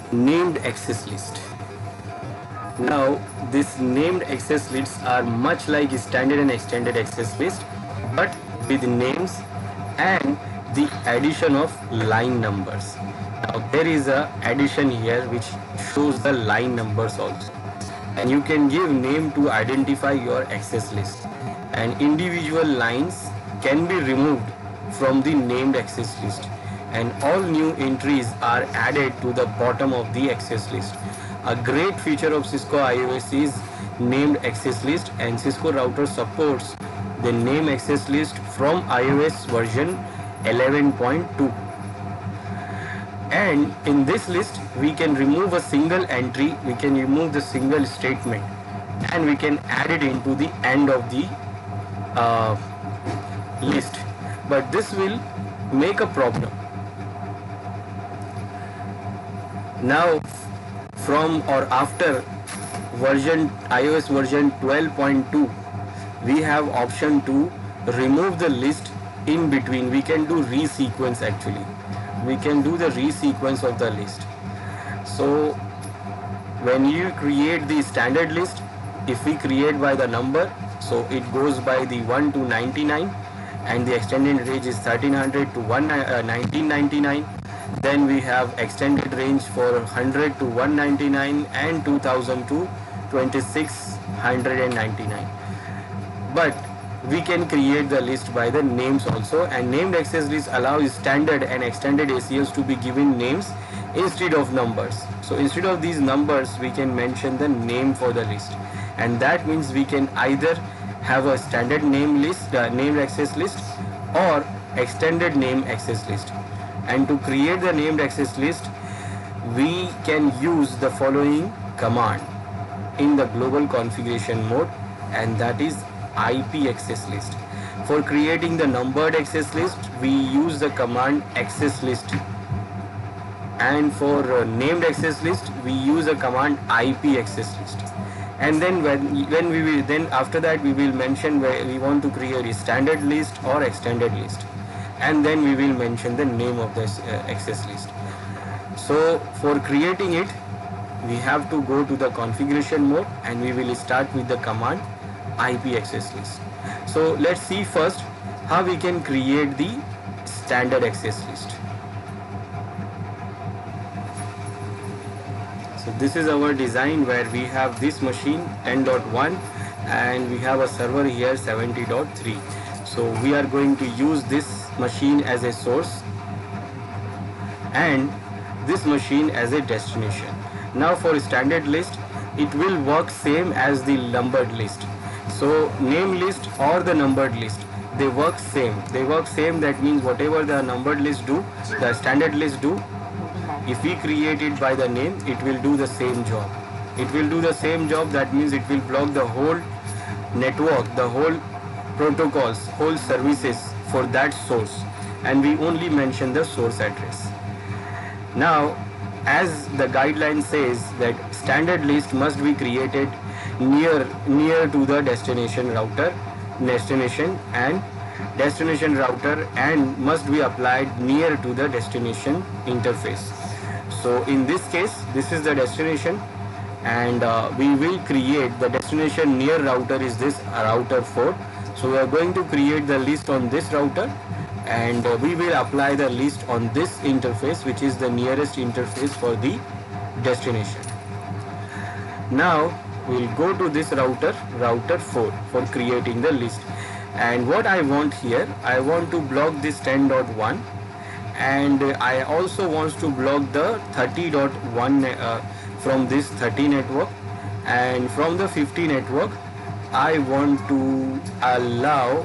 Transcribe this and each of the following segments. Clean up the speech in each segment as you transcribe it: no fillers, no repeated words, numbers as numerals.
named access list. Now, these named access lists are much like standard and extended access list, but with names and the addition of line numbers. Now, there is a addition here which shows the line numbers also, and you can give name to identify your access list, and individual lines can be removed from the named access list, and all new entries are added to the bottom of the access list. A great feature of Cisco IOS is named access list, and Cisco router supports the name access list from iOS version 11.2. And in this list we can remove a single entry, we can remove the single statement, and we can add it into the end of the list. But this will make a problem. Now, from or after iOS version 12.2, we have option to remove the list in between. We can do resequence actually. We can do the resequence of the list. So when you create the standard list, if we create by the number, so it goes by the 1 to 99, and the extended range is 1300 to 1999. Then we have extended range for 100 to 199 and 2000 to 2699. But we can create the list by the names also, and named access list allows standard and extended ACLs to be given names instead of numbers. So instead of these numbers, we can mention the name for the list, and that means we can either have a standard name list, named access list, or extended name access list. And to create the named access list, we can use the following command in the global configuration mode, and that is IP access list. For creating the numbered access list, we use the command access list, and for named access list, we use a command IP access list. And then when we will, then after that we will mention where we want to create a standard list or extended list, and then we will mention the name of this access list. So for creating it, we have to go to the configuration mode, and we will start with the command IP access list. So let's see first how we can create the standard access list. So this is our design where we have this machine 10.1 and we have a server here 70.3. So we are going to use this machine as a source and this machine as a destination. Now for standard list, it will work same as the numbered list. So name list or the numbered list, they work same. That means whatever the numbered list do, the standard list do. If we create it by the name, it will do the same job. That means it will block the whole network, the whole protocols, whole services for that source, and we only mention the source address. Now, as the guideline says that standard list must be created near to the destination router, and must be applied near to the destination interface. So in this case, this is the destination, and we will create the destination near router is this router 4. So we are going to create the list on this router, and we will apply the list on this interface, which is the nearest interface for the destination. Now we'll go to this router 4 for creating the list. And what I want here, I want to block this 10.1, and I also want to block the 30.1 from this 30 network, and from the 50 network I want to allow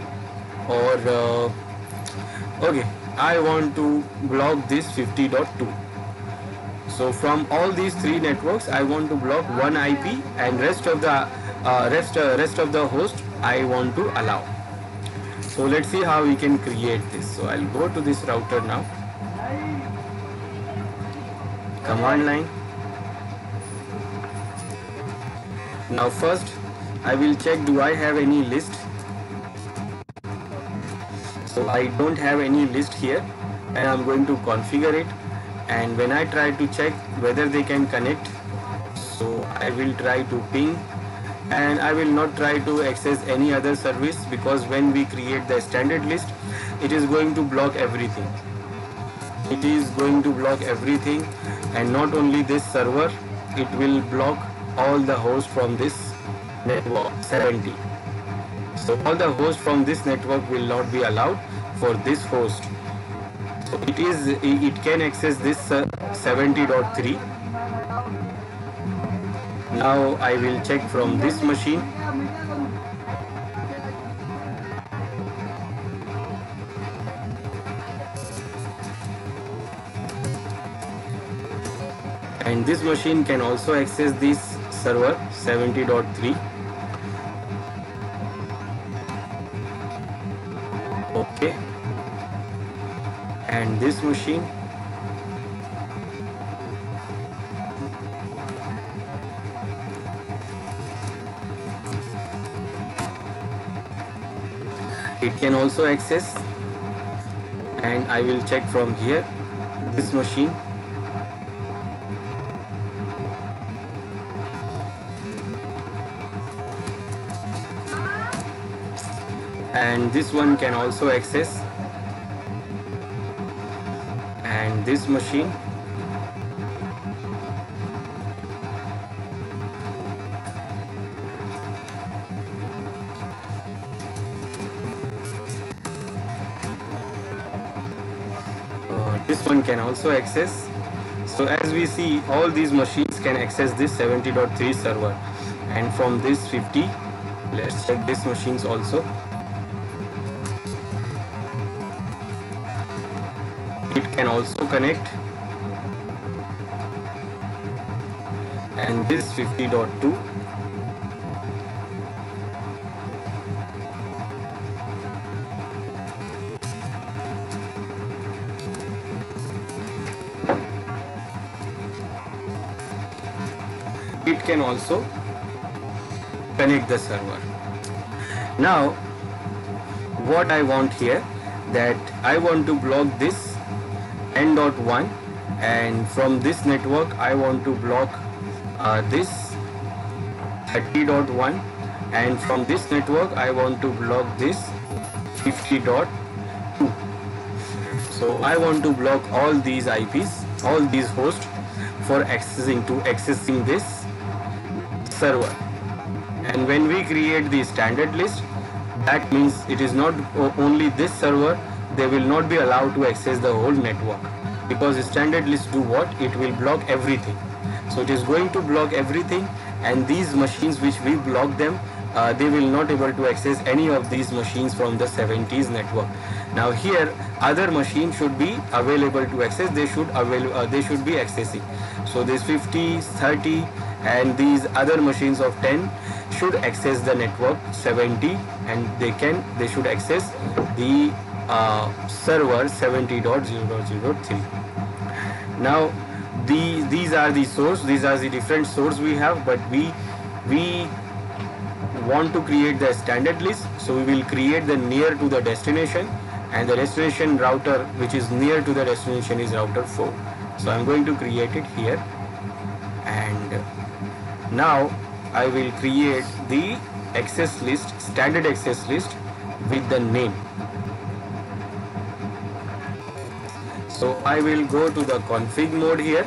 I want to block this 50.2. So from all these three networks I want to block one IP, and rest of the host I want to allow. So let's see how we can create this. So I'll go to this router now, command line. Now first I will check, do I have any list? So I don't have any list here, and I'm going to configure it, and when I try to check whether they can connect, so I will try to ping, and I will not try to access any other service, because when we create the standard list, it is going to block everything. It is going to block everything, and not only this server, it will block all the hosts from this network 70. So all the hosts from this network will not be allowed for this host. So it can access this 70.3. Now I will check from this machine. And this machine can also access this server 70.3. Okay. And this machine. It can also access, and I will check from here this machine. And this one can also access, and this machine. This one can also access. So as we see, all these machines can access this 70.3 server, and from this 50, let's check these machines also. It can also connect, and this 50.2. It can also connect the server. Now what I want here, that I want to block this N.1, and from this network I want to block this 30.1, and from this network I want to block this 50.2. So I want to block all these IPs, all these hosts, for accessing this server. And when we create the standard list, that means it is not only this server, they will not be allowed to access the whole network, because standard list do what? It will block everything. So it is going to block everything, and these machines which we block them, they will not able to access any of these machines from the 70s network. Now here other machines should be available to access, they should be accessing. So this 50, 30 and these other machines of 10 should access the network 70, and they should access the server 70.0.0.3. Now these are the source, these are the different source we have, but we want to create the standard list, so we will create the near to the destination, and the destination router which is near to the destination is router 4. So I'm going to create it here, and now I will create the access list, standard access list with the name. So I will go to the config mode here.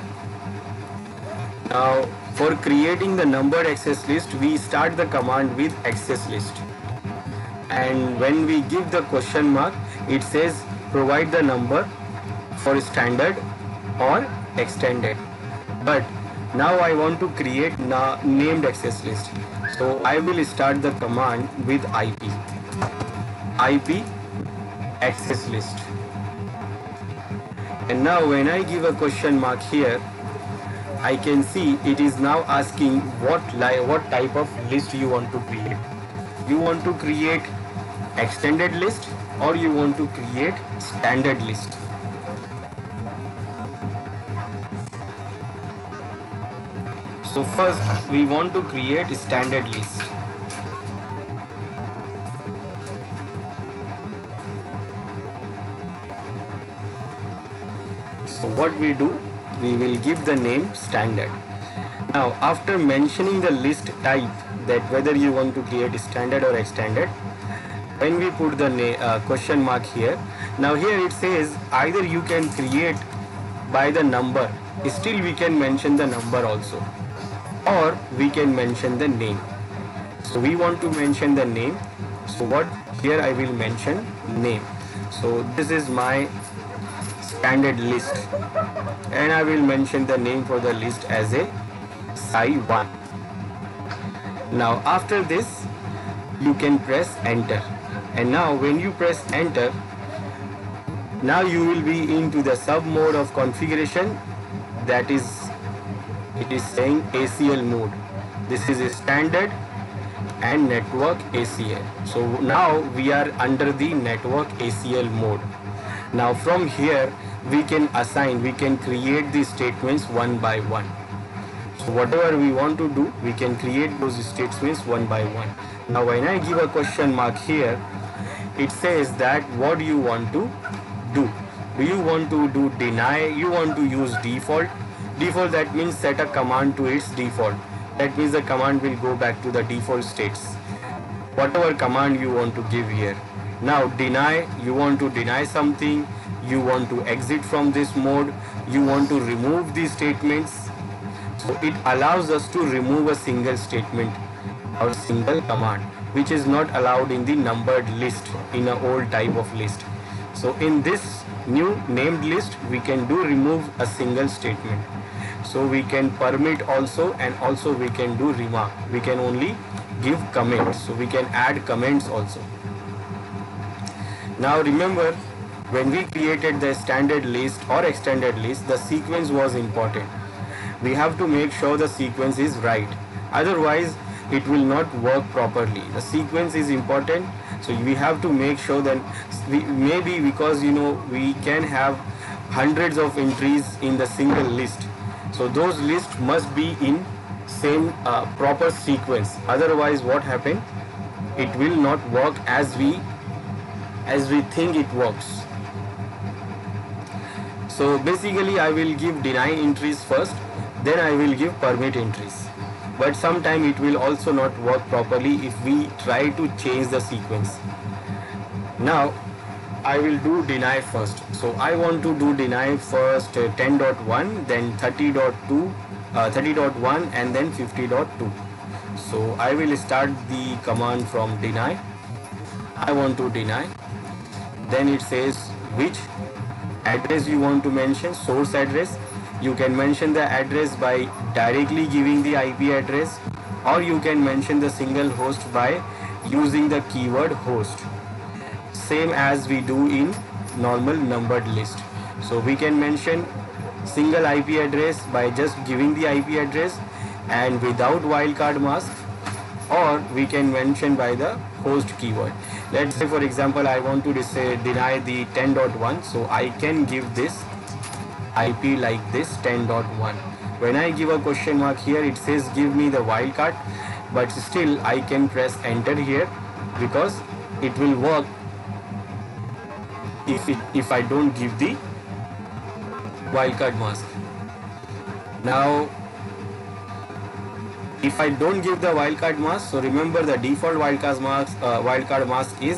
Now for creating the numbered access list, we start the command with access list, and when we give the question mark, it says provide the number for standard or extended. But now I want to create named access list, so I will start the command with IP access list. And now when I give a question mark here, I can see it is now asking what type of list you want to create. You want to create extended list or you want to create standard list. So first we want to create standard list. So what we do, we will give the name standard. Now after mentioning the list type, that whether you want to create standard or extended, when we put the question mark here, now here it says either you can create by the number, still we can mention the number also, or we can mention the name. So we want to mention the name, so what here I will mention name. So this is my standard list, and I will mention the name for the list as a Sai1. Now after this you can press enter, and now when you press enter, now you will be into the sub mode of configuration, that is, it is saying ACL mode. This is a standard and network ACL. So now we are under the network ACL mode. Now from here we can assign, we can create the statements one by one. So whatever we want to do, we can create those statements one by one. Now when I give a question mark here, it says that what do you want to do? Do you want to do deny? You want to use default? Default, that means set a command to its default. That means the command will go back to the default states. Whatever command you want to give here. Now deny, you want to deny something, you want to exit from this mode, you want to remove these statements. So it allows us to remove a single statement or single command, which is not allowed in the numbered list, in an old type of list. So in this new named list, we can do remove a single statement. So we can permit also, and also we can do remark. We can only give comments. So we can add comments also. Now remember, when we created the standard list or extended list, the sequence was important. We have to make sure the sequence is right. Otherwise, it will not work properly. The sequence is important, so we have to make sure that maybe because we can have hundreds of entries in the single list, so those lists must be in same proper sequence. Otherwise, what happen? It will not work as we think it works. So basically, I will give deny entries first, then I will give permit entries. But sometime it will also not work properly if we try to change the sequence. Now I will do deny first. So I want to do deny first 10.1, then 30.2, 30.1 and then 50.2. So I will start the command from deny. I want to deny. Then it says which address you want to mention, source address. You can mention the address by directly giving the IP address, or you can mention the single host by using the keyword host, same as we do in normal numbered list. So we can mention single IP address by just giving the IP address and without wildcard mask, or we can mention by the host keyword. Let's say for example I want to deny the 10.1, so I can give this IP like this 10.1. When I give a question mark here, it says give me the wildcard, but still I can press enter here because it will work if I don't give the wildcard mask. Now if I don't give the wildcard mask, so remember the default wildcard mask is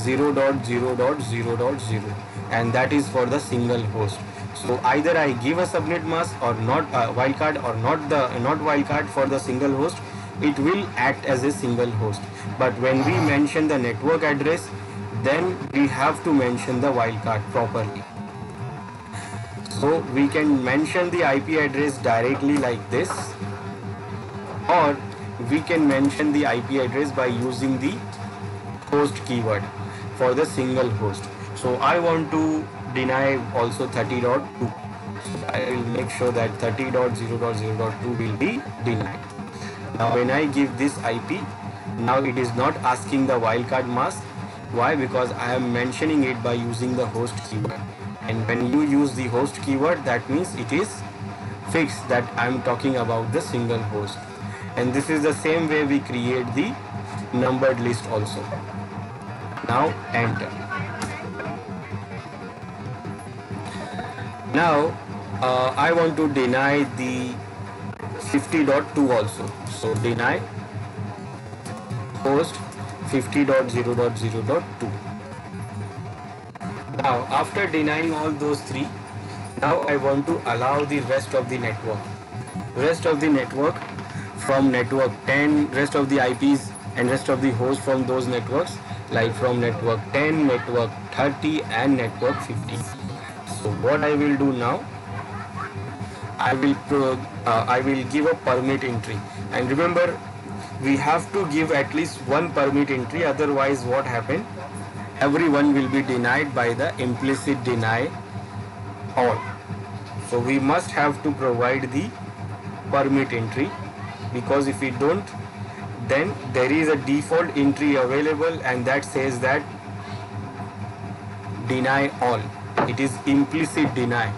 0.0.0.0, and that is for the single host. So either I give a subnet mask or not wildcard, or not wildcard for the single host, it will act as a single host. But when we mention the network address, then we have to mention the wildcard properly. So we can mention the IP address directly like this, or we can mention the IP address by using the host keyword for the single host. So I want to deny also 30.2. I will make sure that 30.0.0.2 will be denied. Now when I give this IP, now it is not asking the wildcard mask. Why? Because I am mentioning it by using the host keyword. And when you use the host keyword, that means it is fixed that I am talking about the single host. And this is the same way we create the numbered list also. Now enter. Now I want to deny the 50.2 also. So deny host 50.0.0.2. Now after denying all those three, now I want to allow the rest of the network. Rest of the network from network 10, rest of the IPs and rest of the hosts from those networks, like from network 10, network 30 and network 50. So what I will do now, I will give a permit entry, and remember we have to give at least one permit entry, otherwise what happen, everyone will be denied by the implicit deny all. So we must have to provide the permit entry, because if we don't, then there is a default entry available and that says that deny all. It is implicit deny.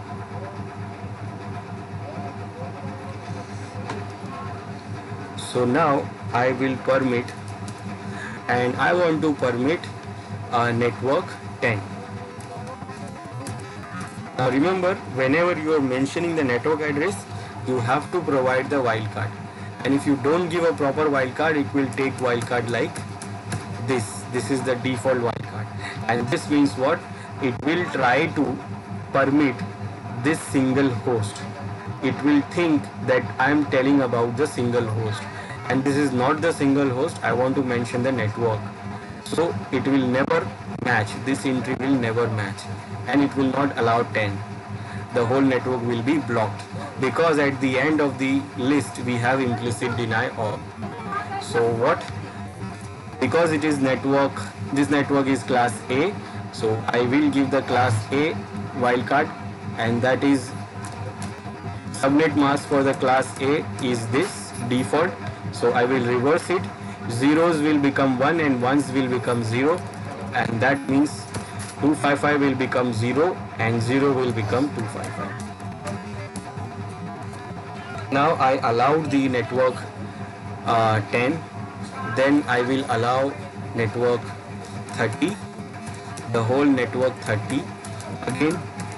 So now I will permit, and I want to permit network 10. Now remember, whenever you are mentioning the network address, you have to provide the wildcard, and if you don't give a proper wildcard, it will take wildcard like this. This is the default wildcard, and this means what? It will try to permit this single host. It will think that I am telling about the single host, and this is not the single host. I want to mention the network, so it will never match. This entry will never match, and it will not allow 10. The whole network will be blocked, because at the end of the list we have implicit deny all. So what? Because it is network, this network is class A, so I will give the class A wildcard, and that is subnet mask for the class A is this default. So I will reverse it. Zeros will become 1 and ones will become 0, and that means 255 will become 0 and 0 will become 255. Now I allowed the network 10, then I will allow network 30, the whole network 30 again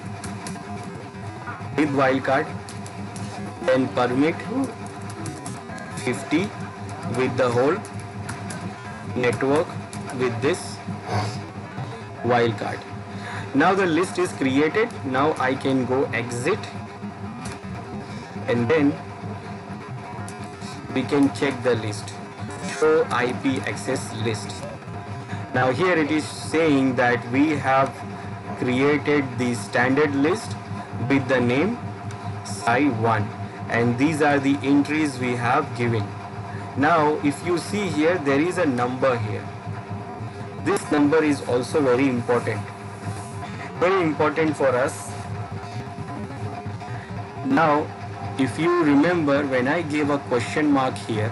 with wildcard, then permit 50 with the whole network with this wildcard. Now the list is created. Now I can go exit, and then we can check the list, show IP access list. Now here it is saying that we have created the standard list with the name Psi1, and these are the entries we have given. Now if you see here, there is a number here. This number is also very important for us. Now if you remember, when I gave a question mark here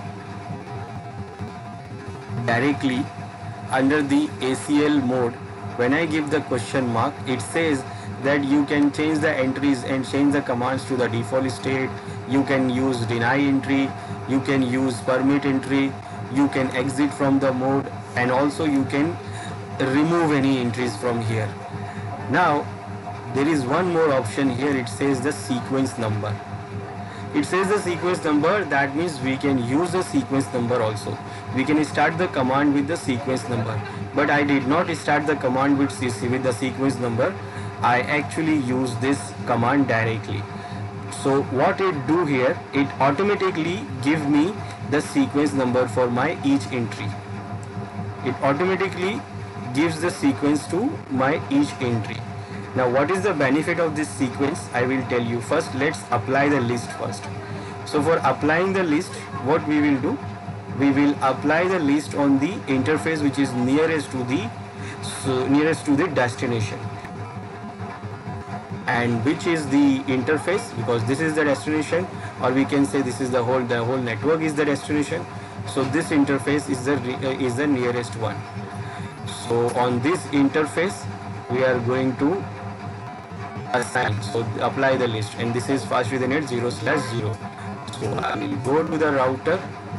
directly under the ACL mode, when I give the question mark, it says that you can change the entries and change the commands to the default state. You can use deny entry, you can use permit entry, you can exit from the mode, and also you can remove any entries from here. Now there is one more option here. It says the sequence number. It says the sequence number, that means we can use the sequence number also. We can start the command with the sequence number, but I did not start the command with the sequence number. I actually use this command directly. So what it do here, it automatically give me the sequence number for my each entry. It automatically gives the sequence to my each entry. Now what is the benefit of this sequence? I will tell you. First let's apply the list first. So for applying the list, what we will do, we will apply the list on the interface which is nearest to the destination. And which is the interface, because this is the destination, or we can say this is the whole network is the destination. So this interface is the nearest one. So on this interface we are going to assign, so apply the list, and this is fast Ethernet 0/0. So I will go to the router,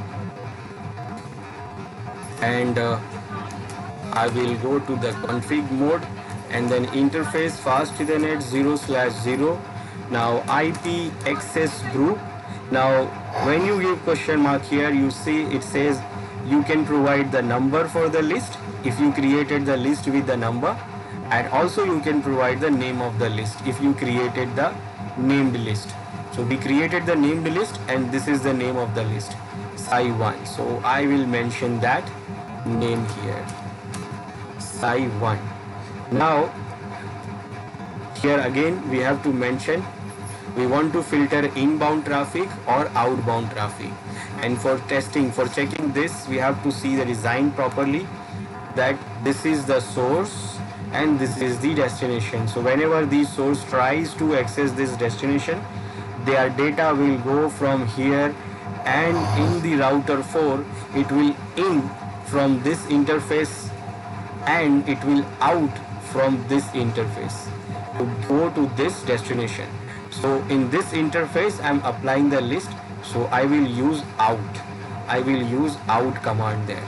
and I will go to the config mode, and then interface fast Ethernet 0/0. Now IP access group. Now when you give question mark here, you see it says you can provide the number for the list if you created the list with the number, and also you can provide the name of the list if you created the named list. So we created the named list and this is the name of the list, Sai1. So I will mention that name here, Sai1. Now here again we have to mention we want to filter inbound traffic or outbound traffic, and for testing, for checking this, we have to see the design properly, that this is the source and this is the destination. So whenever the source tries to access this destination, their data will go from here, and in the router 4 it will in from this interface and it will out from this interface to go to this destination. So in this interface I am applying the list, so I will use out. I will use out command there.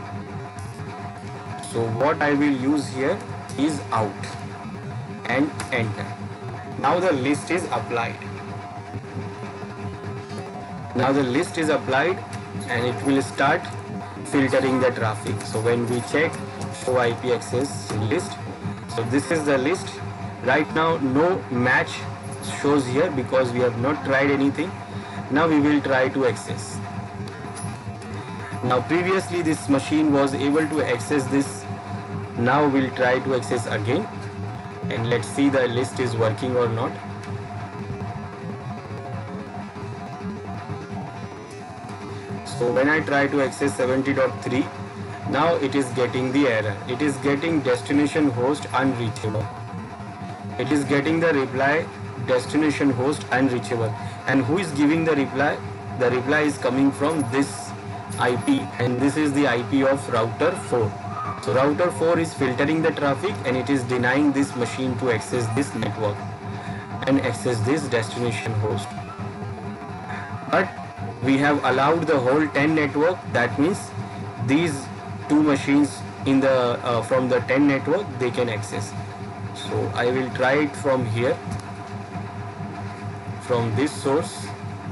So what I will use here is out and enter. Now the list is applied. Now the list is applied and it will start filtering the traffic. So when we check show IP access list, so this is the list. Right now no match shows here because we have not tried anything. Now we will try to access. Now previously this machine was able to access this. Now we'll try to access again and let's see the list is working or not. So when I try to access 70.3, now it is getting the error. It is getting destination host unreachable. It is getting the reply destination host unreachable. And who is giving the reply? The reply is coming from this IP, and this is the IP of router 4. So router 4 is filtering the traffic and it is denying this machine to access this network and access this destination host. But we have allowed the whole 10 network. That means these two machines in the from the 10 network they can access. So I will try it from here, from this source.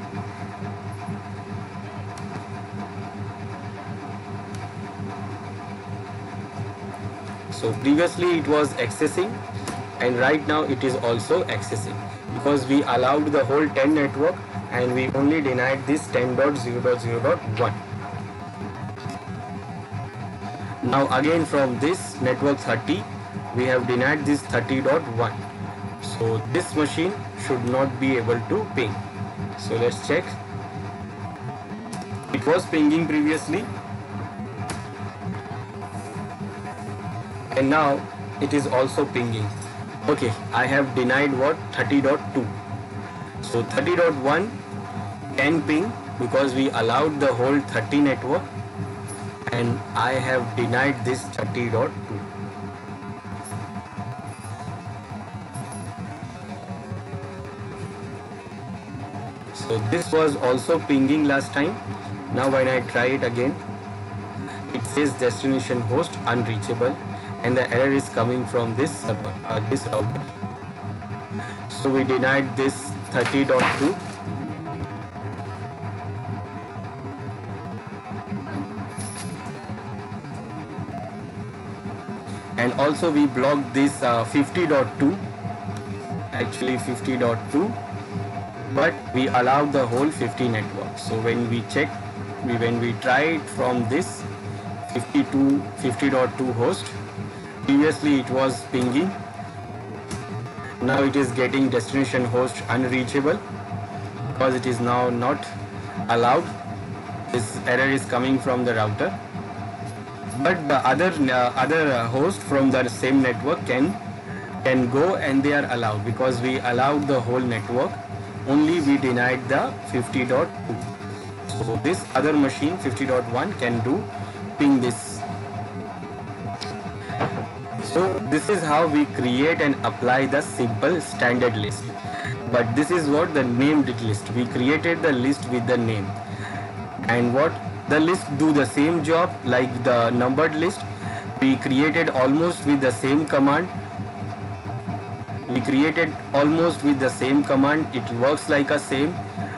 So previously it was accessing and right now it is also accessing because we allowed the whole 10 network and we only denied this 10.0.0.1. Now again from this network 30 we have denied this 30.1. So this machine should not be able to ping. So let's check. It was pinging previously and now it is also pinging. Okay, I have denied what? 30.2. So 30.1 can ping because we allowed the whole 30 network, and I have denied this 30.2. So this was also pinging last time. Now when I try it again, it says destination host unreachable and the error is coming from this server, this router. So we denied this 30.2. And also we blocked this 50.2, actually 50.2, but we allowed the whole 50 network. So when we check, when we try it from this 50.2 host, previously it was pinging. Now it is getting destination host unreachable because it is now not allowed. This error is coming from the router. But the other host from the same network can go and they are allowed because we allowed the whole network. Only we denied the 50.2. So this other machine 50.1 can do ping this. So this is how we create and apply the simple standard list. But this is what the named list. We created the list with the name. And what the list do the same job like the numbered list. We created almost with the same command. we created almost with the same command. It works like a same,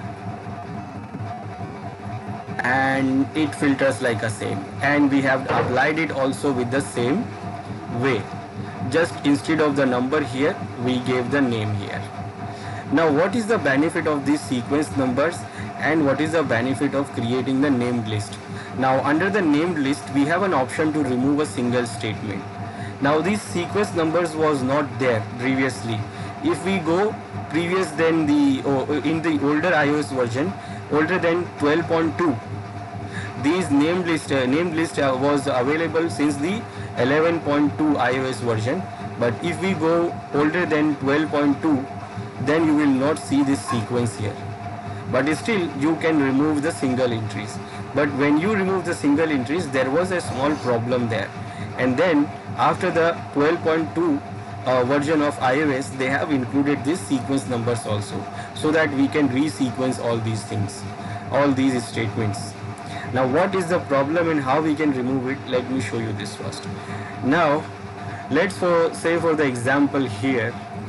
and it filters like a same, and we have applied it also with the same way. Just instead of the number here, we gave the name here. Now what is the benefit of these sequence numbers, and what is the benefit of creating the named list? Now under the named list, we have an option to remove a single statement. Now these sequence numbers was not there previously. If we go previous than in the older iOS version, older than 12.2, these named list was available since the 11.2 iOS version. But if we go older than 12.2, then you will not see this sequence here. But still you can remove the single entries. But when you remove the single entries, there was a small problem there. And then after the 12.2 version of iOS, they have included these sequence numbers also, so that we can resequence all these things, all these statements. Now what is the problem and how we can remove it? Let me show you this first. Now let's say for the example here,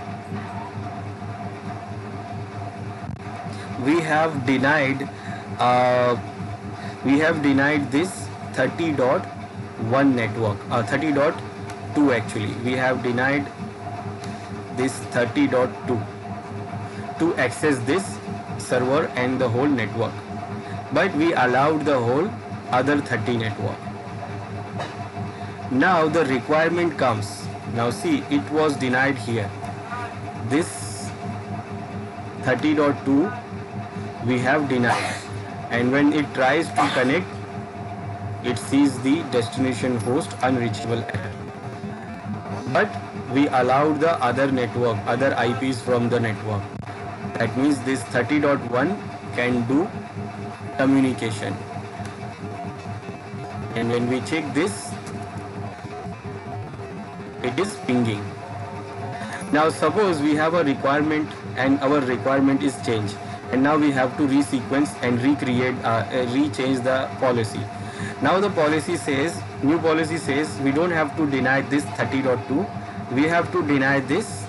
we have denied this 30.1 network, 30.2 actually. We have denied this 30.2 to access this server and the whole network, but we allowed the whole other 30 network. Now the requirement comes. Now see, it was denied here. This 30.2 we have denied, and when it tries to connect, it sees the destination host unreachable error. But we allowed the other network, other IPs from the network. That means this 30.1 can do communication. And when we check this, it is pinging. Now suppose we have a requirement and our requirement is changed, and now we have to resequence and rechange the policy. Now the policy says, new policy says, we don't have to deny this 30.2, we have to deny this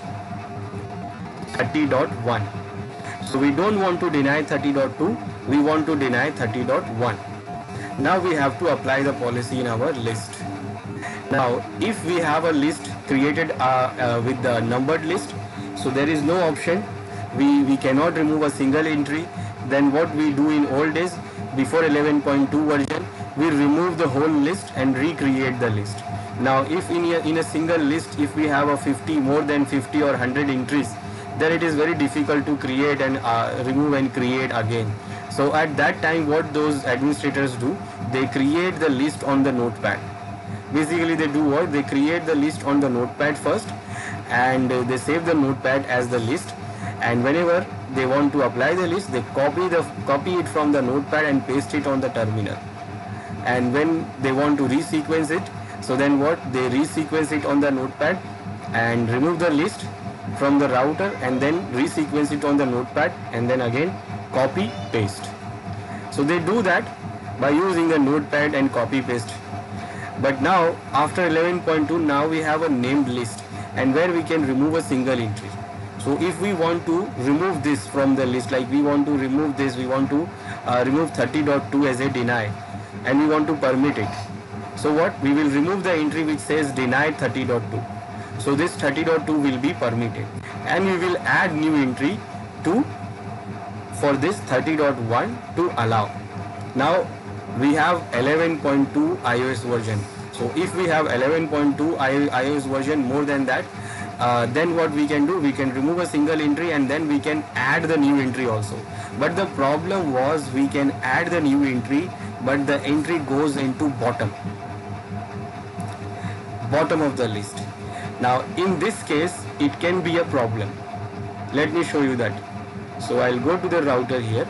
30.1. So we don't want to deny 30.2, we want to deny 30.1. Now we have to apply the policy in our list. Now if we have a list created with the numbered list, so there is no option, we cannot remove a single entry. Then what we do in old days, before 11.2 version, we remove the whole list and recreate the list. Now if in a single list, if we have a more than 50 or 100 entries, then it is very difficult to create and remove and create again. So at that time, what those administrators do, they create the list on the notepad. Basically they do what? They create the list on the notepad first, and they save the notepad as the list, and whenever they want to apply the list, they copy it from the notepad and paste it on the terminal. And when they want to resequence it, so then what? They resequence it on the notepad and remove the list from the router, and then resequence it on the notepad, and then again copy paste. So they do that by using the notepad and copy paste. But now after 11.2, now we have a named list, and where we can remove a single entry. So if we want to remove this from the list, like we want to remove this, we want to remove 30.2 as a deny, and we want to permit it. So what? We will remove the entry which says denied 30.2. So this 30.2 will be permitted, and we will add new entry for this 30.1 to allow. Now we have 11.2 iOS version. So if we have 11.2 iOS version, more than that, then what we can do, we can remove a single entry and then we can add the new entry also. But the problem was, we can add the new entry, but the entry goes into bottom of the list. Now in this case, it can be a problem. Let me show you that. So I'll go to the router here,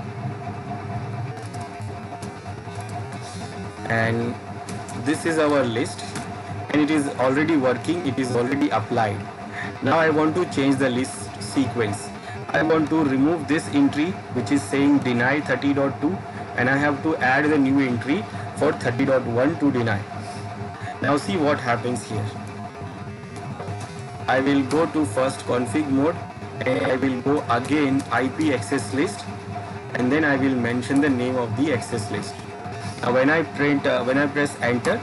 and this is our list, and it is already working, it is already applied. Now I want to change the list sequence. I want to remove this entry which is saying deny 30.2, and I have to add the new entry for 30.1 to deny. Now see what happens here. I will go to first config mode and I will go again IP access list, and then I will mention the name of the access list. Now when I press enter,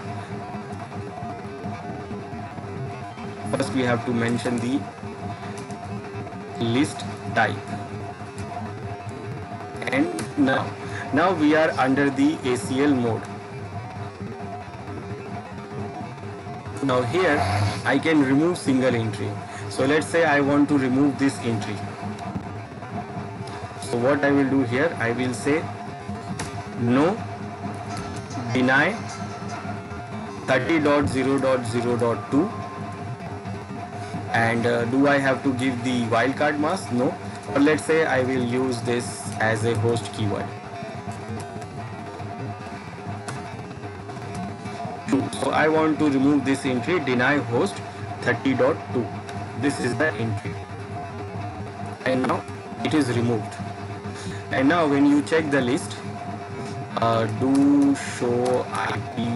first we have to mention the list type, and now we are under the ACL mode. Now here I can remove single entry. So let's say I want to remove this entry. So what I will do here, I will say no deny 30.0.0.2, and do I have to give the wildcard mask? No. But let's say I will use this as a host keyword. So I want to remove this entry, deny host 30.2. This is the entry, and now it is removed. And now when you check the list, do show IP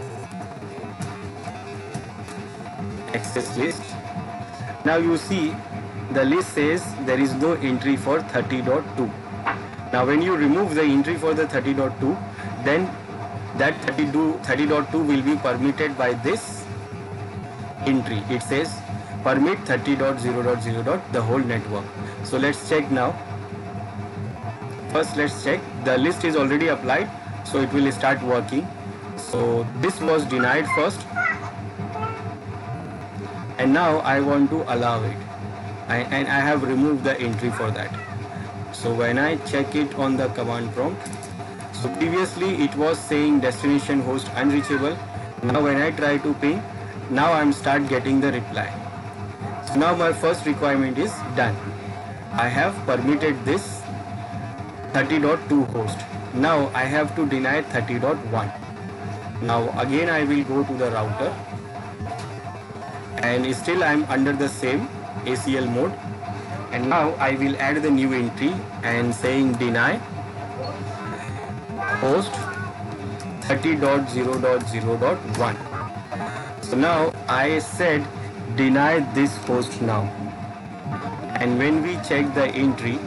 access list. Now you see the list says there is no entry for 30.2. Now when you remove the entry for the 30.2, then that 30.2 will be permitted by this entry. It says permit 30.0.0. the whole network. So let's check now. First let's check, the list is already applied, so it will start working. So this was denied first, and now I want to allow it, and I have removed the entry for that. So when I check it on the command prompt, so previously it was saying destination host unreachable. Now when I try to ping, now I'm start getting the reply. So now my first requirement is done. I have permitted this 30.2 host. Now I have to deny 30.1. Now again I will go to the router, and still I am under the same ACL mode, and now I will add the new entry and saying deny host 30.0.0.1. So now I said deny this host now, and when we check the entry,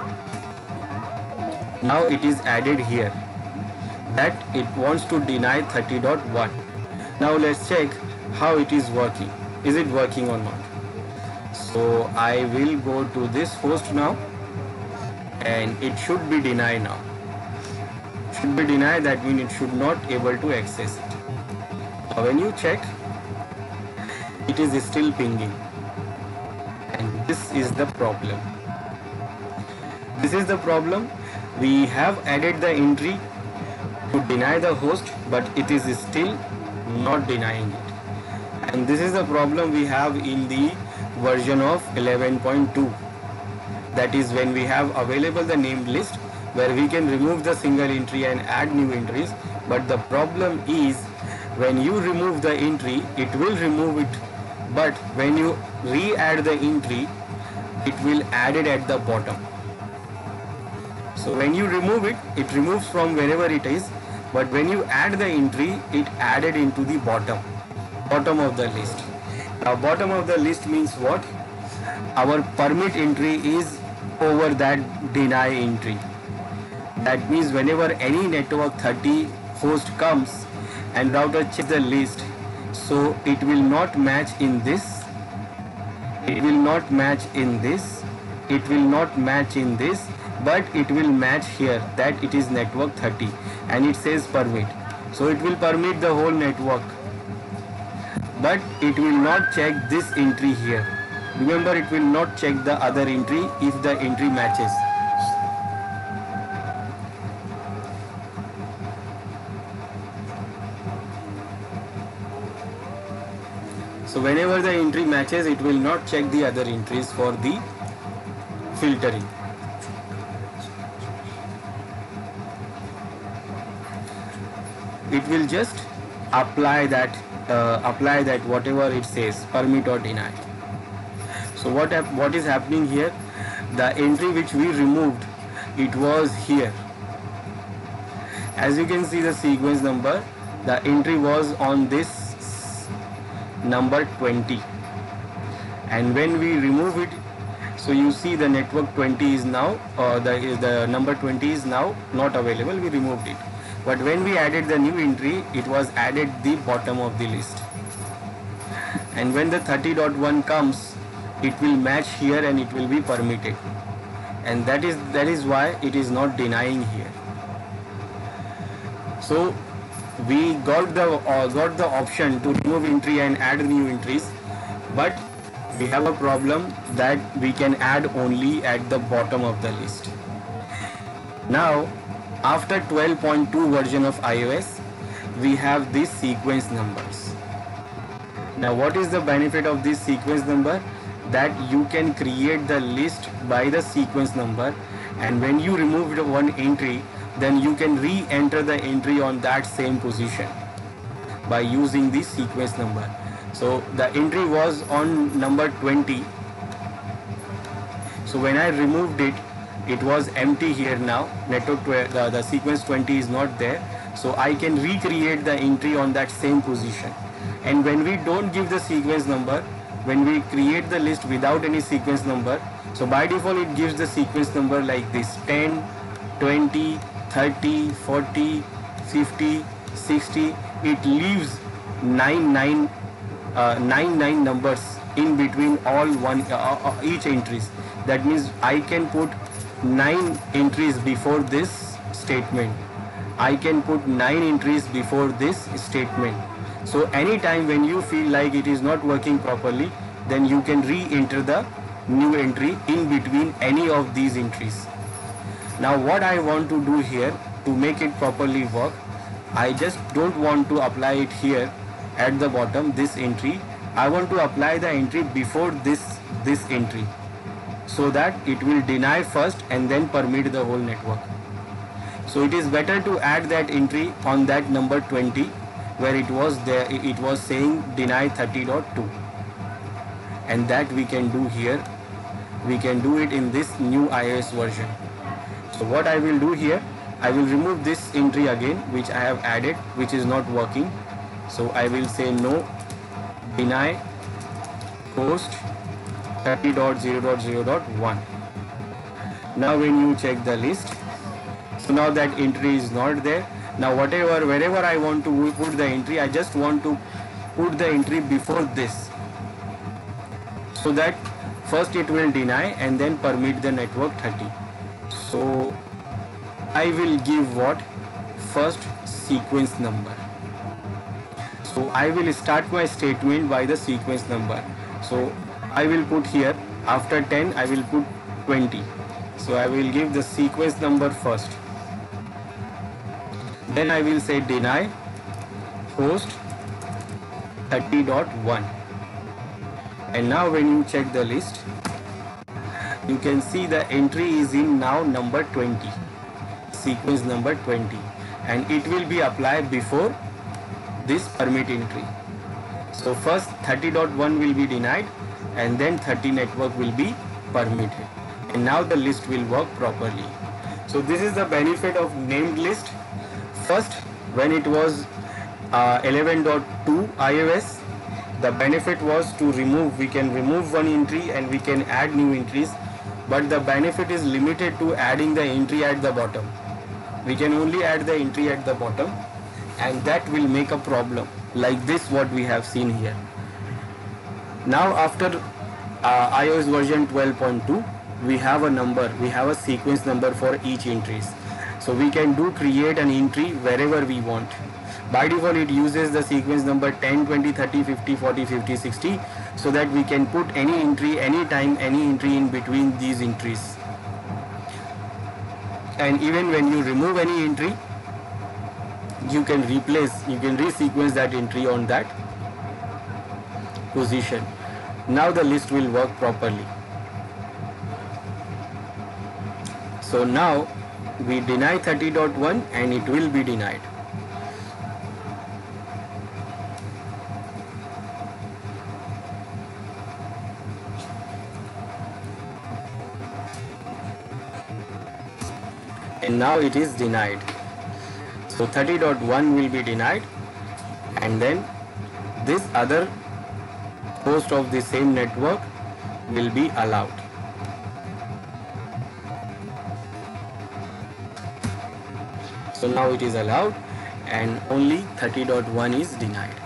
now it is added here that it wants to deny 30.1. Now let's check how it is working. Is it working or not? So I will go to this host now, and it should be denied now. Should be denied, that means it should not able to access it. Now when you check, it is still pinging, and this is the problem. This is the problem. We have added the entry to deny the host, but it is still not denying it. And this is the problem we have in the version of 11.2. That is when we have available the named list, where we can remove the single entry and add new entries. But the problem is, when you remove the entry, it will remove it, but when you re-add the entry, it will add it at the bottom. So when you remove it, it removes from wherever it is, but when you add the entry, it added into the bottom of the list. Now bottom of the list means what? Our permit entry is over that deny entry. That means whenever any network 30 host comes and router checks the list, so it will not match in this, it will not match in this, it will not match in this, but it will match here that it is network 30 and it says permit. So it will permit the whole network, but it will not check this entry here. Remember, it will not check the other entry if the entry matches. So whenever the entry matches, it will not check the other entries for the filtering. It will just apply that whatever it says, permit or deny. So what is happening here? The entry which we removed, it was here. As you can see the sequence number, the entry was on this number 20, and when we remove it, so you see the network 20 is now the number 20 is now not available. We removed it, but when we added the new entry, it was added the bottom of the list. And when the 30.1 comes, it will match here and it will be permitted, and that is why it is not denying here. So we got the option to remove entry and add new entries, but we have a problem that we can add only at the bottom of the list. Now after 12.2 version of iOS, we have these sequence numbers. Now what is the benefit of this sequence number? That you can create the list by the sequence number, and when you remove one entry, then you can re-enter the entry on that same position by using this sequence number. So the entry was on number 20, so when I removed it, it was empty here. Now network the sequence 20 is not there, so I can recreate the entry on that same position. And when we don't give the sequence number, when we create the list without any sequence number, so by default it gives the sequence number like this: 10, 20, 30, 40, 50, 60. It leaves 9 numbers in between all each entries. That means I can put 9 entries before this statement. I can put 9 entries before this statement. So anytime when you feel like it is not working properly, then you can re-enter the new entry in between any of these entries. Now what I want to do here to make it properly work, I just don't want to apply it here at the bottom, this entry. I want to apply the entry before this entry, so that it will deny first and then permit the whole network. So it is better to add that entry on that number 20 where it was there, it was saying deny 30.2, and that we can do here. We can do it in this new iOS version. So what I will do here, I will remove this entry again which I have added, which is not working. So I will say no, deny host 30.0.0.1. Now when you check the list, so now that entry is not there. Now wherever I want to put the entry, I just want to put the entry before this, so that first it will deny and then permit the network 30. So I will give what? First sequence number. So I will start my statement by the sequence number. So I will put here, after 10 I will put 20. So I will give the sequence number first. Then I will say deny host 30.1. And now when you check the list, you can see the entry is in now number 20, sequence number 20, and it will be applied before this permit entry. So first 30.1 will be denied and then 30 network will be permitted, and now the list will work properly. So this is the benefit of named list. First, when it was 11.2 iOS, the benefit was to remove, we can remove one entry and we can add new entries, but the benefit is limited to adding the entry at the bottom. We can only add the entry at the bottom, and that will make a problem like this what we have seen here. Now after iOS version 12.2, we have a number, we have a sequence number for each entries. So we can create an entry wherever we want. By default it uses the sequence number 10, 20, 30, 50, 40, 50, 60, so that we can put any entry, anytime, any entry in between these entries. And even when you remove any entry, you can resequence that entry on that position. Now the list will work properly. So now we deny 30.1 and it will be denied. And now it is denied. So 30.1 will be denied, and then this other host of the same network will be allowed. So now it is allowed and only 30.1 is denied.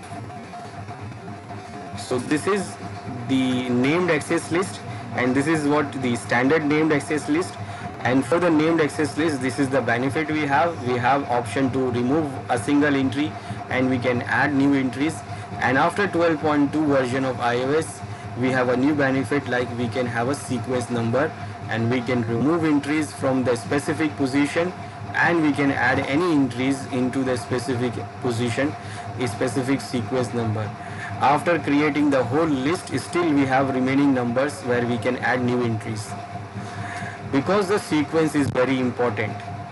So this is the named access list, and this is what the standard named access list. And for the named access list, this is the benefit we have. We have option to remove a single entry and we can add new entries. And after 12.2 version of iOS, we have a new benefit, like we can have a sequence number and we can remove entries from the specific position, and we can add any entries into the specific position, a specific sequence number. After creating the whole list, still we have remaining numbers where we can add new entries, because the sequence is very important.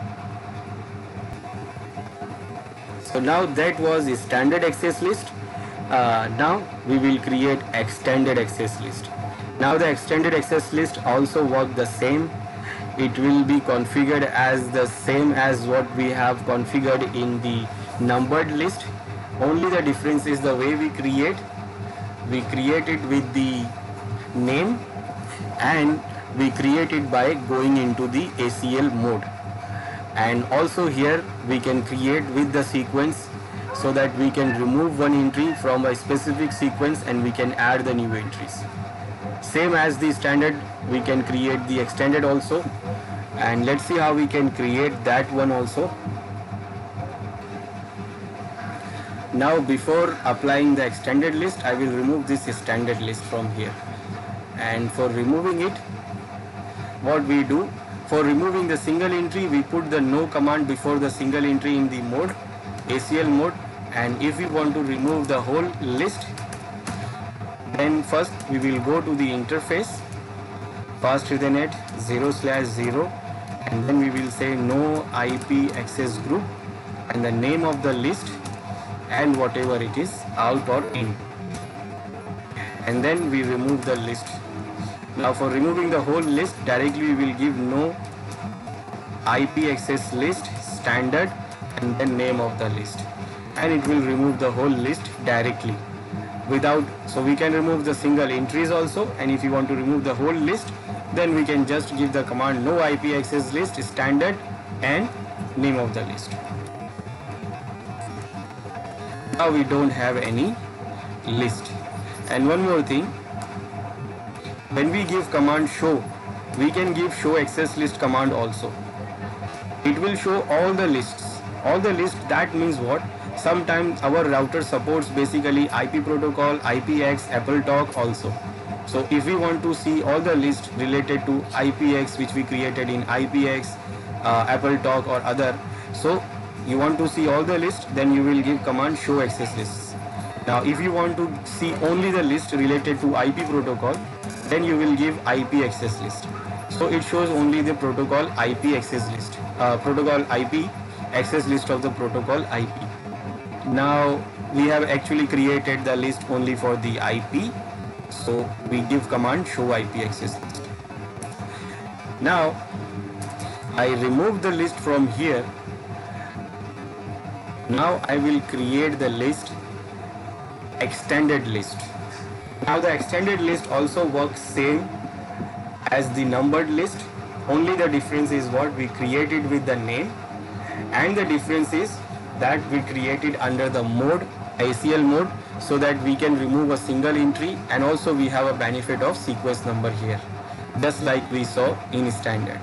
So now that was a standard access list. Now we will create extended access list. Now the extended access list also work the same. It will be configured as the same as what we have configured in the numbered list. Only the difference is the way we create. We create it with the name, and we create it by going into the ACL mode. And also here we can create with the sequence, so that we can remove one entry from a specific sequence and we can add the new entries. Same as the standard, we can create the extended also, and let's see how we can create that one also. Now before applying the extended list, I will remove this standard list from here. And for removing it, what we do, for removing the single entry, we put the no command before the single entry in the mode, ACL mode. And if we want to remove the whole list, then first we will go to the interface, fast ethernet 0/0, and then we will say no IP access group and the name of the list and whatever it is, out or in, and then we remove the list. Now for removing the whole list, directly we will give no IP access list standard and then name of the list, and it will remove the whole list directly without. So we can remove the single entries also, and if you want to remove the whole list, then we can just give the command no IP access list standard and name of the list. Now we don't have any list. And one more thing, when we give command show, we can give show access list command also. It will show all the lists. All the lists, that means what? Sometimes our router supports basically IP protocol, IPX, AppleTalk also. So if we want to see all the lists related to IPX which we created in IPX, AppleTalk or other, so you want to see all the list, then you will give command show access lists. Now if you want to see only the list related to IP protocol, then you will give IP access list. So it shows only the protocol IP access list, protocol IP access list of the protocol IP. Now we have actually created the list only for the IP, so we give command show IP access list. Now I remove the list from here. Now I will create the list extended list. Now the extended list also works same as the numbered list, only the difference is what we created with the name, and the difference is that we created under the mode, ACL mode, so that we can remove a single entry, and also we have a benefit of sequence number here, just like we saw in standard.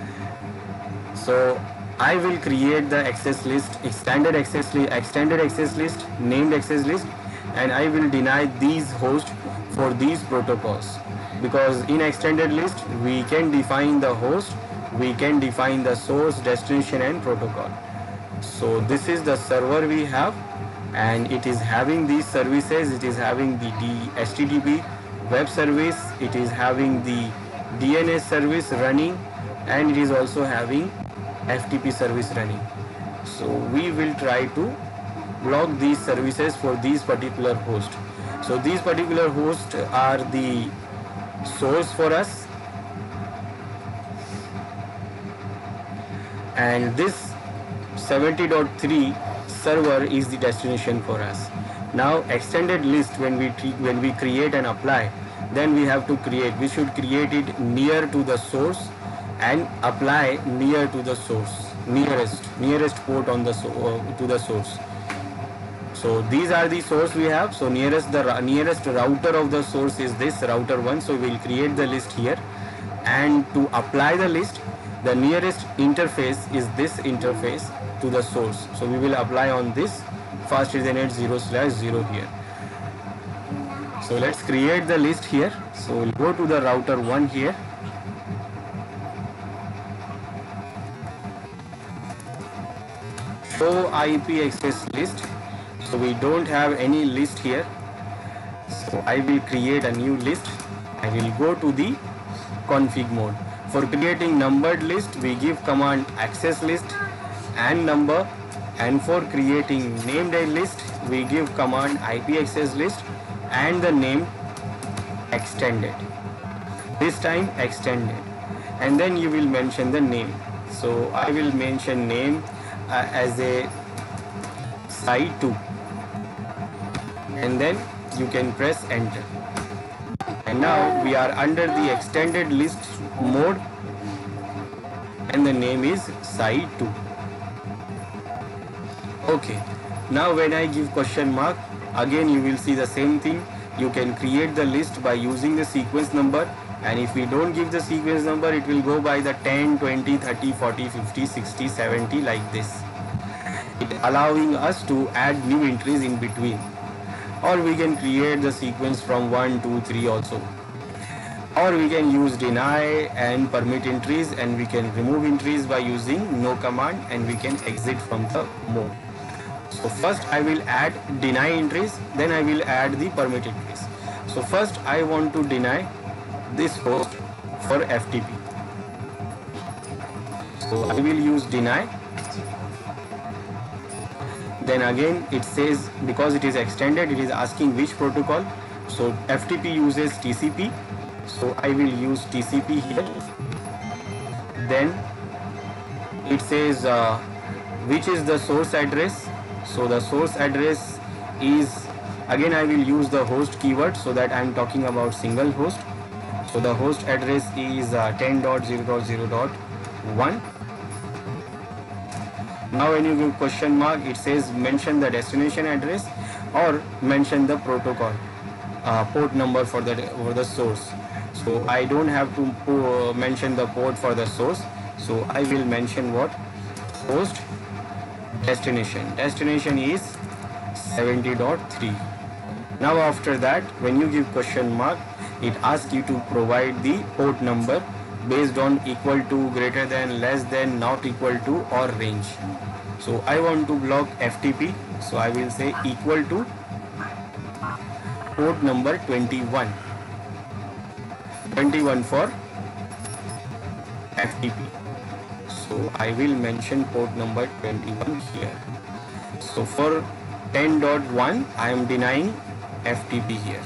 So I will create the access list, extended access list, named access list, and I will deny these hosts for these protocols, because in extended list we can define the host, we can define the source, destination and protocol. So this is the server we have, and it is having these services. It is having the HTTP web service, it is having the DNS service running, and it is also having FTP service running. So we will try to block these services for these particular hosts. So these particular hosts are the source for us, and this 70.3 server is the destination for us. Now extended list, when we create and apply, then we have to create, we should create it near to the source and apply near to the source, nearest port on the to the source. So these are the source we have. So nearest router of the source is this router 1. So we will create the list here, and to apply the list, the nearest interface is this interface to the source. So we will apply on this fast Ethernet 0/0 here. So let's create the list here. So we'll go to the router 1 here. Show IP access list. So we don't have any list here. So I will create a new list. I will go to the config mode. For creating numbered list, we give command access list and number, and for creating named list, we give command IP access list and the name extended. This time extended, and then you will mention the name. So I will mention name as a site2, and then you can press enter. And now we are under the extended list mode, and the name is site2. Okay, now when I give question mark, again you will see the same thing. You can create the list by using the sequence number, and if we don't give the sequence number, it will go by the 10, 20, 30, 40, 50, 60, 70 like this, allowing us to add new entries in between. Or we can create the sequence from 1, 2, 3 also. Or we can use deny and permit entries, and we can remove entries by using no command, and we can exit from the mode. So first I will add deny entries, then I will add the permit entries. So first I want to deny this host for FTP. So I will use deny. Then again it says, because it is extended, it is asking which protocol. So FTP uses TCP, so I will use TCP here. Then it says which is the source address. So the source address is, again I will use the host keyword, so that I am talking about single host. So the host address is 10.0.0.1. Now when you give question mark, it says mention the destination address or mention the protocol port number for the source. So I don't have to mention the port for the source, so I will mention what? Host destination. Destination is 70.3. Now after that, when you give question mark, it asks you to provide the port number based on equal to, greater than, less than, not equal to, or range. So I want to block FTP, so I will say equal to port number 21 for FTP. So I will mention port number 21 here. So for 10.1 I am denying FTP here.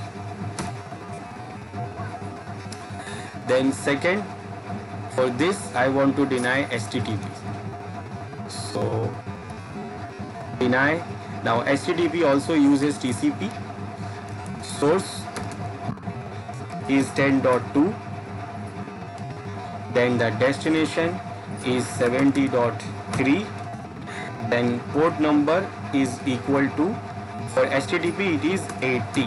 Then second, for this I want to deny HTTP. So deny. Now HTTP also uses TCP. Source is 10.2. Then the destination is 70.3. Then port number is equal to, for HTTP it is 80.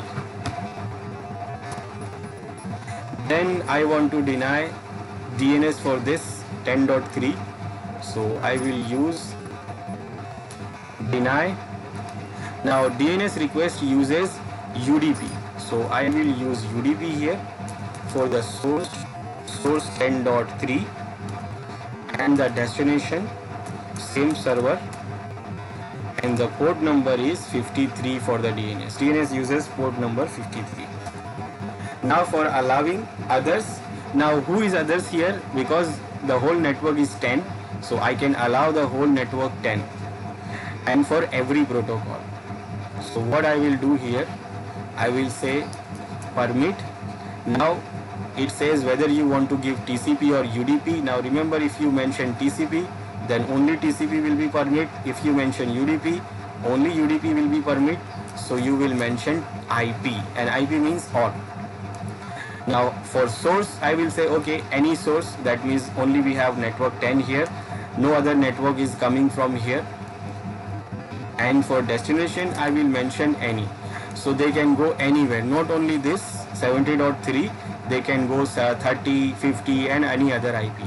Then I want to deny DNS for this 10.3. So I will use deny. Now DNS request uses UDP. So I will use UDP here for the source 10.3, and the destination same server, and the port number is 53 for the DNS. DNS uses port number 53. Now for allowing others, now who is others here? Because the whole network is 10, so I can allow the whole network 10, and for every protocol. So what I will do here, I will say permit. Now it says whether you want to give TCP or UDP. Now remember, if you mention TCP, then only TCP will be permit. If you mention UDP, only UDP will be permit. So you will mention IP, and IP means all. Now for source, I will say okay, any source, that means only we have network 10 here, no other network is coming from here. And for destination, I will mention any, so they can go anywhere, not only this 70.3, they can go 30, 50 and any other IP.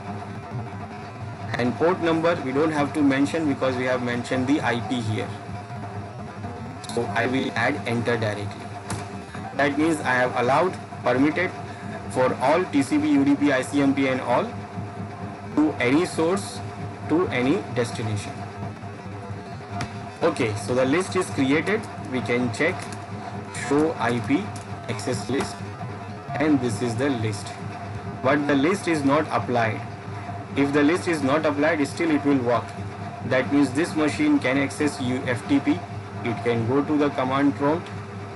And port number we don't have to mention because we have mentioned the IP here. So I will add enter directly. That means I have allowed, permitted for all TCP, UDP, ICMP and all to any source to any destination. Okay, so the list is created. We can check show IP access list, and this is the list. But the list is not applied. If the list is not applied, still it will work. That means this machine can access FTP. It can go to the command prompt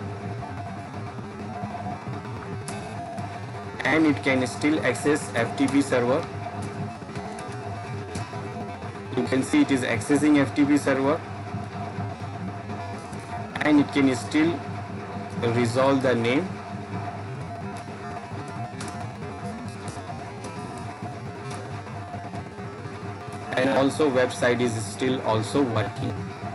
and it can still access FTP server. You can see it is accessing FTP server, and it can still resolve the name. And also website is still also working.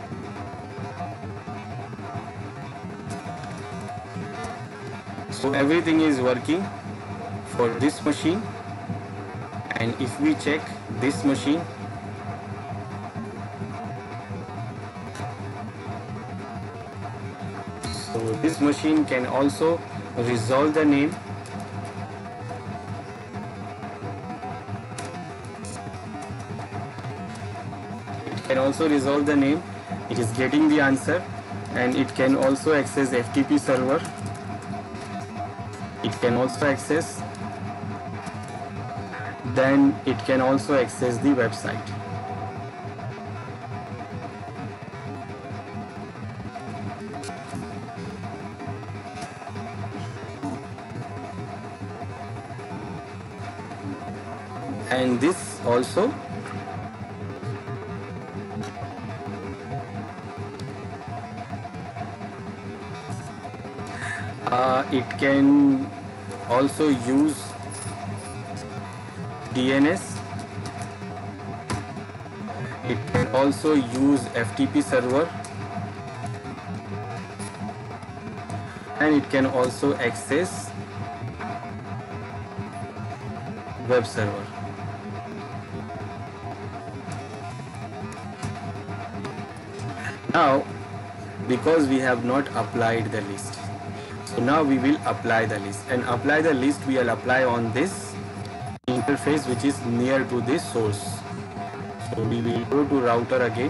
So everything is working for this machine. And if we check this machine, so this machine can also resolve the name. Can also resolve the name, it is getting the answer, and it can also access FTP server, it can also access, then it can also access the website. And this also it can also use DNS, it can also use FTP server, and it can also access web server. Now, because we have not applied the list, so now we will apply the list, and apply the list we will apply on this interface which is near to this source. So we will go to router again,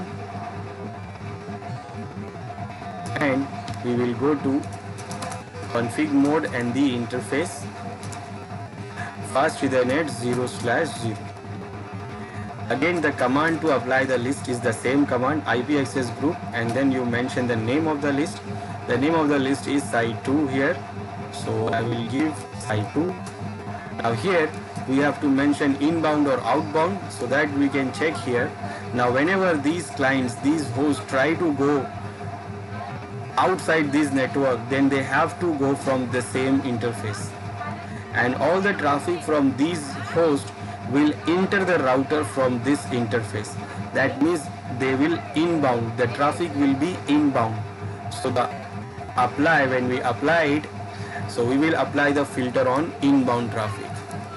and we will go to config mode and the interface fast Ethernet 0/0. Again, the command to apply the list is the same command, IP access group, and then you mention the name of the list. The name of the list is Site2 here, so I will give Site2. Now here we have to mention inbound or outbound, so that we can check here. Now whenever these clients, these hosts try to go outside this network, then they have to go from the same interface, and all the traffic from these hosts will enter the router from this interface. That means they will inbound, the traffic will be inbound. So the apply, when we apply it, so we will apply the filter on inbound traffic.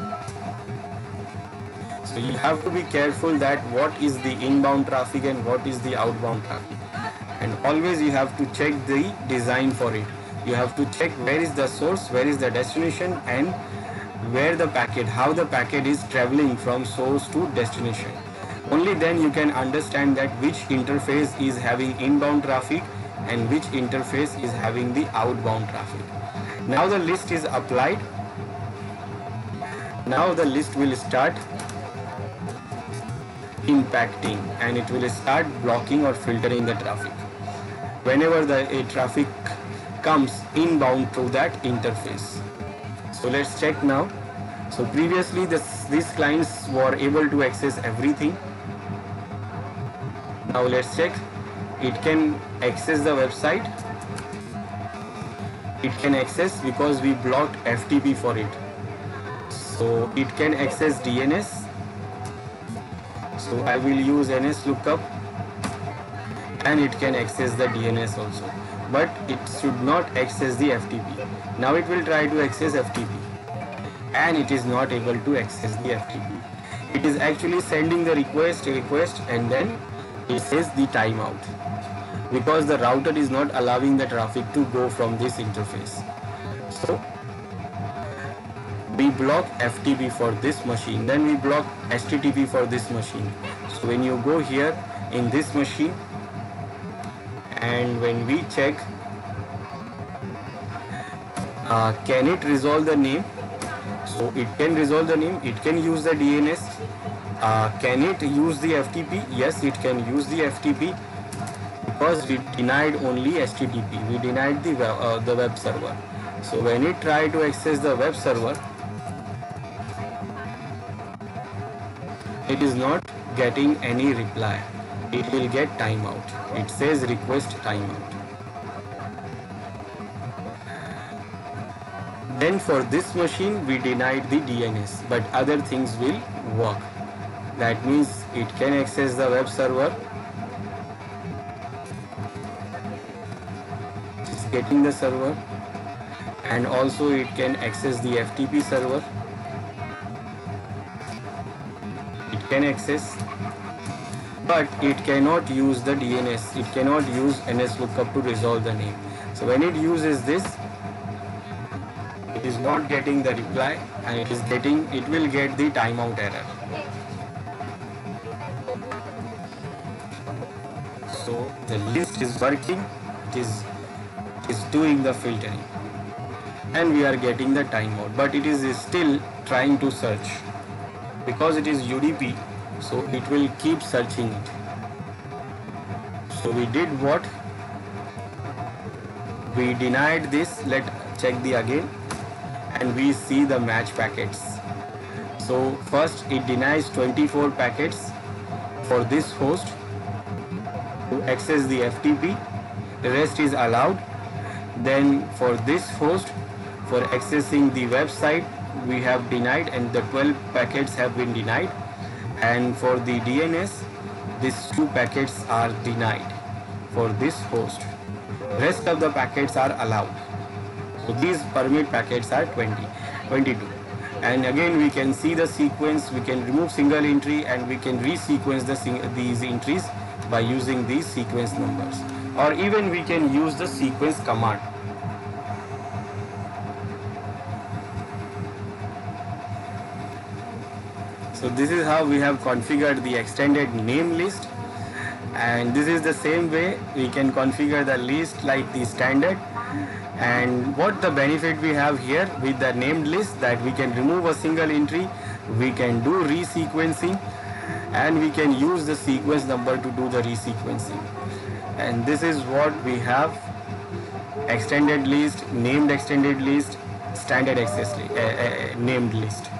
So you have to be careful that what is the inbound traffic and what is the outbound traffic, and always you have to check the design for it. You have to check where is the source, where is the destination, and where the packet, how the packet is traveling from source to destination. Only then you can understand that which interface is having inbound traffic and which interface is having the outbound traffic. Now the list is applied. Now the list will start impacting, and it will start blocking or filtering the traffic whenever the traffic comes inbound through that interface. So let's check now. So previously these clients were able to access everything. Now let's check. It can access the website. it can access because we blocked FTP for it. So it can access DNS. So I will use NS lookup, and it can access the DNS also, but it should not access the FTP. Now it will try to access FTP, and it is not able to access the FTP. It is actually sending the request, and then it says the timeout because the router is not allowing the traffic to go from this interface. So we block FTP for this machine, then we block HTTP for this machine. So when you go here in this machine, and when we check, can it resolve the name? So it can resolve the name, it can use the DNS. Can it use the FTP? Yes, it can use the FTP because we denied only HTTP. We denied the web server. So when it tried to access the web server, it is not getting any reply. It will get timeout. It says request timeout. Then for this machine we denied the DNS, but other things will work. That means it can access the web server. It's getting the server, and also it can access the FTP server. It can access, but it cannot use the DNS. It cannot use NS lookup to resolve the name. So when it uses this, it is not getting the reply, and it will get the timeout error. So the list is working, it is doing the filtering, and we are getting the timeout, but it is still trying to search because it is UDP, so it will keep searching it. So we did what? We denied this. Let's check the again, and we see the match packets. So first it denies 24 packets for this host to access the FTP. The rest is allowed. Then for this host, for accessing the website, we have denied, and the 12 packets have been denied. And for the DNS, these 2 packets are denied for this host. Rest of the packets are allowed. So these permit packets are 22. And again we can see the sequence. We can remove single entry, and we can resequence these entries by using these sequence numbers, or even we can use the sequence command. So this is how we have configured the extended name list, and this is the same way we can configure the list like the standard. And what the benefit we have here with the named list, that we can remove a single entry, we can do resequencing, and we can use the sequence number to do the resequencing. And this is what we have: extended list, named extended list, standard access named list.